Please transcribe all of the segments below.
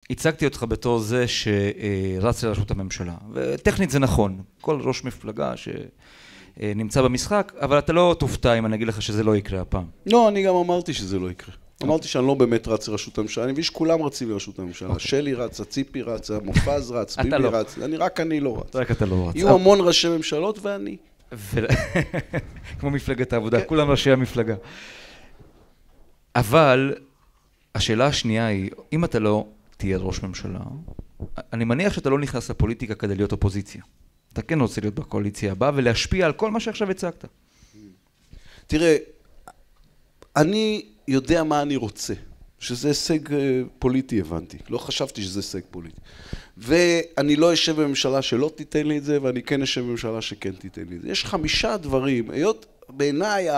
הצגתי אותך בתור זה שרץ לראשות הממשלה, וטכנית זה נכון, כל ראש מפלגה שנמצא במשחק, אבל אתה לא תופתע אם אני אגיד לך שזה לא יקרה הפעם. לא, אני גם אמרתי שזה לא יקרה. אמרתי שאני לא באמת רץ לראשות הממשלה, אני מבין שכולם רצים לראשות הממשלה. שלי רץ, ציפי רץ, מופז רץ, ביבי רץ, אני לא רץ. רק אתה לא רץ. יהיו המון ראשי ממשלות ואני. כמו מפלגת העבודה, כולם ראשי המפלגה. אבל השאלה השנייה היא, אם אתה לא תהיה ראש ממשלה, אני מניח שאתה לא נכנס לפוליטיקה כדי להיות אופוזיציה. אתה כן רוצה להיות בקואליציה הבאה ולהשפיע על כל מה שעכשיו הצגת. תראה, אני יודע מה אני רוצה, שזה הישג פוליטי הבנתי, לא חשבתי שזה הישג פוליטי. ואני לא אשב בממשלה שלא תיתן לי את זה, ואני כן אשב בממשלה שכן תיתן לי את זה. יש 5 דברים, היות בעיניי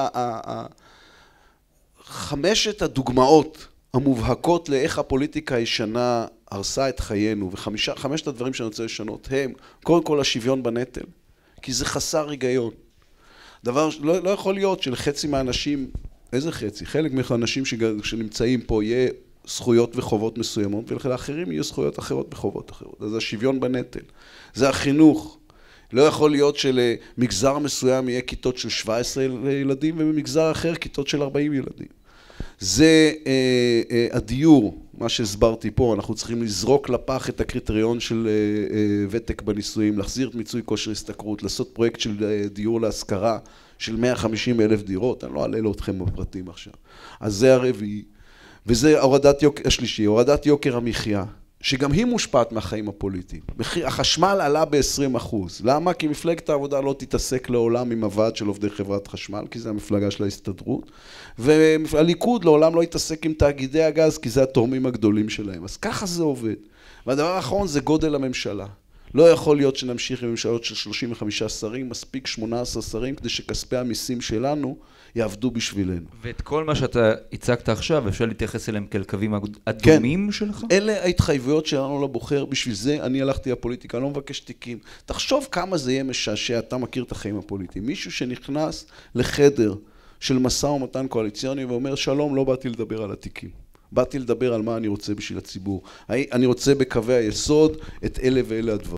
5 הדוגמאות המובהקות לאיך הפוליטיקה הישנה הרסה את חיינו, ו5 הדברים שאני רוצה לשנות הם, קודם כל השוויון בנטל, כי זה חסר היגיון. דבר, לא יכול להיות שלחצי מהאנשים, איזה חצי? חלק מהאנשים שנמצאים פה יהיה זכויות וחובות מסוימות, ולאחרים יהיו זכויות אחרות וחובות אחרות. אז השוויון בנטל. זה החינוך. לא יכול להיות שלמגזר מסוים יהיה כיתות של 17 ילדים, ובמגזר אחר כיתות של 40 ילדים. זה הדיור, מה שהסברתי פה, אנחנו צריכים לזרוק לפח את הקריטריון של ותק בניסויים, להחזיר את מיצוי כושר השתכרות, לעשות פרויקט של דיור להשכרה של 150,000 דירות, אני לא אעלה אתכם בפרטים עכשיו. אז זה הרביעי, וזה השלישי, הורדת יוקר המחיה, שגם היא מושפעת מהחיים הפוליטיים. החשמל עלה ב-20%. למה? כי מפלגת העבודה לא תתעסק לעולם עם הוועד של עובדי חברת חשמל, כי זה המפלגה של ההסתדרות, והליכוד לעולם לא יתעסק עם תאגידי הגז, כי זה התורמים הגדולים שלהם. אז ככה זה עובד. והדבר האחרון זה גודל הממשלה. לא יכול להיות שנמשיך עם ממשלות של 35 שרים, מספיק 18 שרים, כדי שכספי המיסים שלנו יעבדו בשבילנו. ואת כל מה שאתה הצגת עכשיו, אפשר להתייחס אליהם כאל קווים אדומים שלך? אלה ההתחייבויות שלנו לבוחר, בשביל זה אני הלכתי לפוליטיקה, אני לא מבקש תיקים. תחשוב כמה זה יהיה משעשע, אתה מכיר את החיים הפוליטיים. מישהו שנכנס לחדר של משא ומתן קואליציוני ואומר, שלום, לא באתי לדבר על התיקים. באתי לדבר על מה אני רוצה בשביל הציבור. אני רוצה בקווי היסוד את אלה ואלה הדברים.